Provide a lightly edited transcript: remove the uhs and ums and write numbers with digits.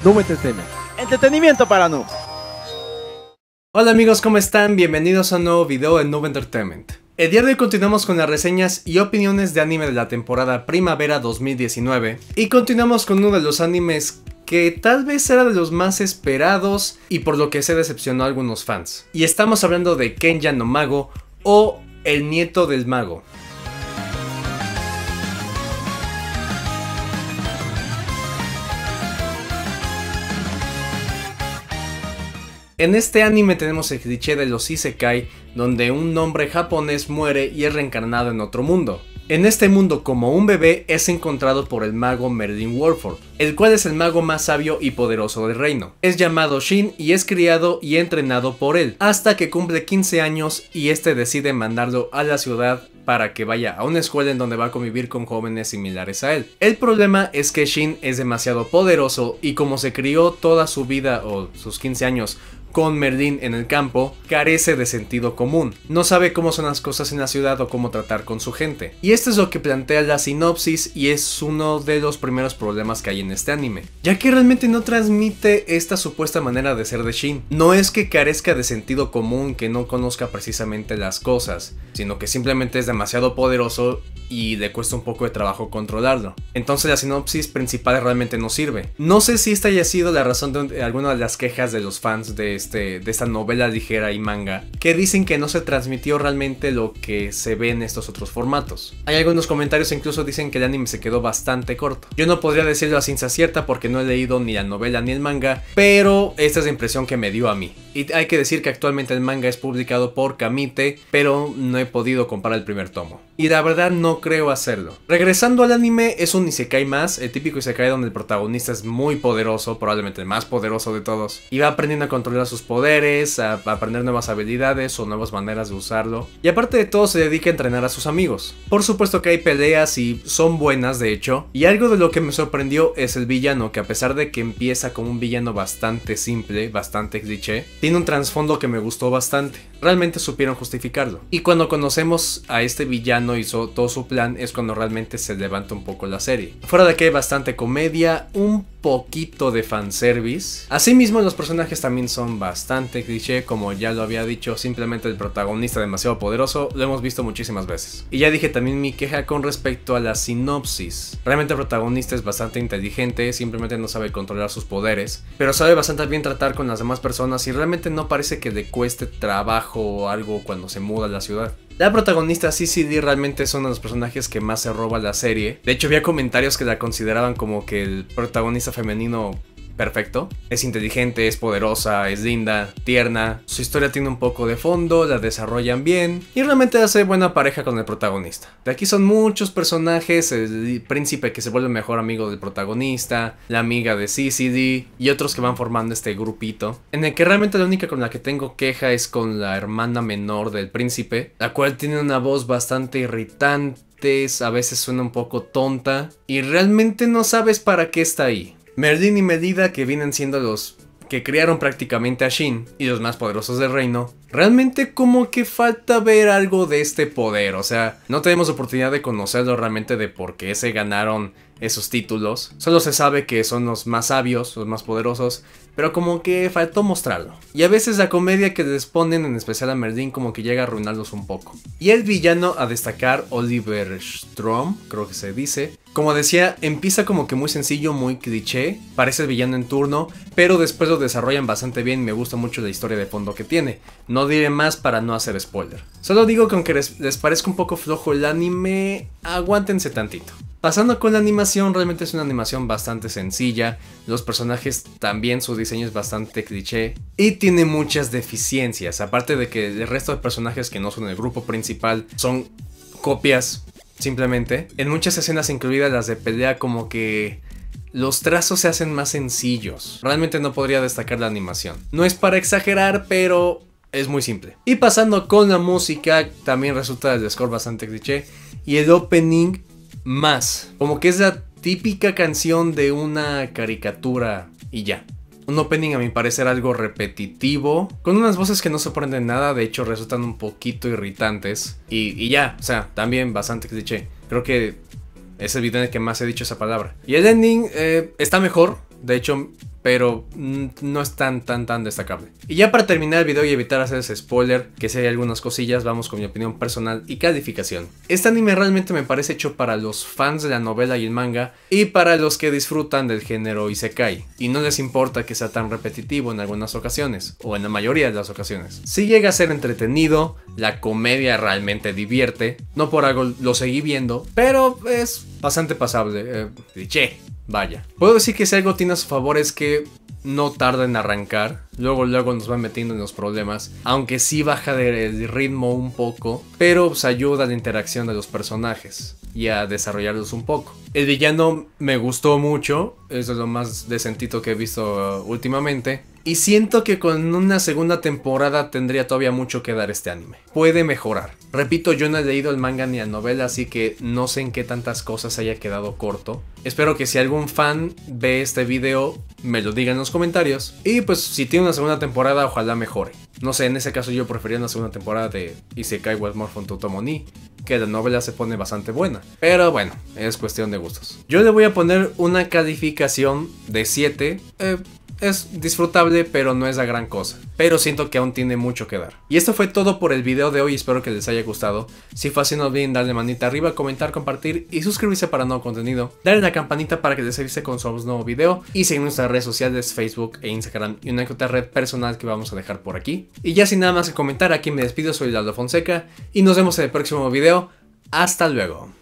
Noob Entertainment. Entretenimiento para noobs. Hola amigos, ¿cómo están? Bienvenidos a un nuevo video en Noob Entertainment. El día de hoy continuamos con las reseñas y opiniones de anime de la temporada Primavera 2019 y continuamos con uno de los animes que tal vez era de los más esperados y por lo que se decepcionó a algunos fans. Y estamos hablando de Kenya no Mago o El Nieto del Mago. En este anime tenemos el cliché de los isekai, donde un hombre japonés muere y es reencarnado en otro mundo. En este mundo, como un bebé, es encontrado por el mago Merlin Wolford, el cual es el mago más sabio y poderoso del reino. Es llamado Shin y es criado y entrenado por él, hasta que cumple 15 años y este decide mandarlo a la ciudad para que vaya a una escuela en donde va a convivir con jóvenes similares a él. El problema es que Shin es demasiado poderoso y como se crió toda su vida o sus 15 años con Merlin en el campo, carece de sentido común. No sabe cómo son las cosas en la ciudad o cómo tratar con su gente. Y esto es lo que plantea la sinopsis y es uno de los primeros problemas que hay en este anime, ya que realmente no transmite esta supuesta manera de ser de Shin. No es que carezca de sentido común, que no conozca precisamente las cosas, sino que simplemente es demasiado poderoso y le cuesta un poco de trabajo controlarlo. Entonces la sinopsis principal realmente no sirve. No sé si esta haya sido la razón de alguna de las quejas de los fans de esta novela ligera y manga, que dicen que no se transmitió realmente lo que se ve en estos otros formatos. Hay algunos comentarios que incluso dicen que el anime se quedó bastante corto. Yo no podría decirlo a ciencia cierta porque no he leído ni la novela ni el manga, pero esta es la impresión que me dio a mí. Y hay que decir que actualmente el manga es publicado por Kamite, pero no he podido comprar el primer tomo. Y la verdad no creo hacerlo. Regresando al anime, es un isekai más, el típico isekai donde el protagonista es muy poderoso, probablemente el más poderoso de todos, y va aprendiendo a controlar sus poderes, a aprender nuevas habilidades o nuevas maneras de usarlo, y aparte de todo se dedica a entrenar a sus amigos. Por supuesto que hay peleas y son buenas de hecho, y algo de lo que me sorprendió es el villano, que a pesar de que empieza como un villano bastante simple, bastante cliché, tiene un trasfondo que me gustó bastante. Realmente supieron justificarlo. Y cuando conocemos a este villano y todo su plan es cuando realmente se levanta un poco la serie. Fuera de que hay bastante comedia, un poquito de fanservice. Asimismo los personajes también son bastante cliché, como ya lo había dicho, simplemente el protagonista demasiado poderoso, lo hemos visto muchísimas veces. Y ya dije también mi queja con respecto a la sinopsis. Realmente el protagonista es bastante inteligente, simplemente no sabe controlar sus poderes, pero sabe bastante bien tratar con las demás personas y realmente no parece que le cueste trabajo o algo cuando se muda a la ciudad. La protagonista CCD realmente es uno de los personajes que más se roba la serie. De hecho había comentarios que la consideraban como que el protagonista femenino perfecto. Es inteligente, es poderosa, es linda, tierna. Su historia tiene un poco de fondo, la desarrollan bien y realmente hace buena pareja con el protagonista. De aquí son muchos personajes, el príncipe que se vuelve mejor amigo del protagonista, la amiga de CCD y otros que van formando este grupito, en el que realmente la única con la que tengo queja es con la hermana menor del príncipe, la cual tiene una voz bastante irritante, a veces suena un poco tonta y realmente no sabes para qué está ahí. Merlin y Melida, que vienen siendo los que crearon prácticamente a Shin y los más poderosos del reino, realmente como que falta ver algo de este poder, o sea, no tenemos oportunidad de conocerlo realmente de por qué se ganaron esos títulos. Solo se sabe que son los más sabios, los más poderosos, pero como que faltó mostrarlo. Y a veces la comedia que les ponen, en especial a Merlin, como que llega a arruinarlos un poco. Y el villano a destacar, Oliver Strom, creo que se dice. Como decía, empieza como que muy sencillo, muy cliché, parece el villano en turno, pero después lo desarrollan bastante bien y me gusta mucho la historia de fondo que tiene. No diré más para no hacer spoiler. Solo digo que aunque les parezca un poco flojo el anime, aguántense tantito. Pasando con la animación, realmente es una animación bastante sencilla, los personajes también su diseño es bastante cliché y tiene muchas deficiencias, aparte de que el resto de personajes que no son el grupo principal son copias simplemente. En muchas escenas, incluidas las de pelea, como que los trazos se hacen más sencillos. Realmente no podría destacar la animación. No es para exagerar, pero es muy simple. Y pasando con la música, también resulta el score bastante cliché y el opening más, como que es la típica canción de una caricatura y ya. Un opening a mi parecer algo repetitivo, con unas voces que no sorprenden nada, de hecho resultan un poquito irritantes y ya, o sea, también bastante cliché. Creo que es el video en el que más he dicho esa palabra. Y el ending está mejor, de hecho pero no es tan destacable. Y ya para terminar el video y evitar hacer ese spoiler, que si hay algunas cosillas, vamos con mi opinión personal y calificación. Este anime realmente me parece hecho para los fans de la novela y el manga, y para los que disfrutan del género isekai, y no les importa que sea tan repetitivo en algunas ocasiones, o en la mayoría de las ocasiones. Si llega a ser entretenido, la comedia realmente divierte, no por algo lo seguí viendo, pero es bastante pasable, cliché. Vaya, puedo decir que si algo tiene a su favor es que no tarda en arrancar, luego nos va metiendo en los problemas, aunque sí baja el ritmo un poco, pero pues ayuda a la interacción de los personajes y a desarrollarlos un poco. El villano me gustó mucho, es de lo más decentito que he visto últimamente. Y siento que con una segunda temporada tendría todavía mucho que dar este anime. Puede mejorar. Repito, yo no he leído el manga ni la novela, así que no sé en qué tantas cosas haya quedado corto. Espero que si algún fan ve este video, me lo diga en los comentarios. Y pues si tiene una segunda temporada, ojalá mejore. No sé, en ese caso yo preferiría una segunda temporada de Isekai wa Smurfs to Tomoni, que la novela se pone bastante buena. Pero bueno, es cuestión de gustos. Yo le voy a poner una calificación de 7. Es disfrutable, pero no es la gran cosa. Pero siento que aún tiene mucho que dar. Y esto fue todo por el video de hoy, espero que les haya gustado. Si fue así, no olviden darle manita arriba, comentar, compartir y suscribirse para nuevo contenido. Darle la campanita para que les avise cuando subamos nuevo video. Y seguir nuestras redes sociales, Facebook e Instagram, y una que otra red personal que vamos a dejar por aquí. Y ya sin nada más que comentar, aquí me despido, soy Lalo Fonseca y nos vemos en el próximo video. Hasta luego.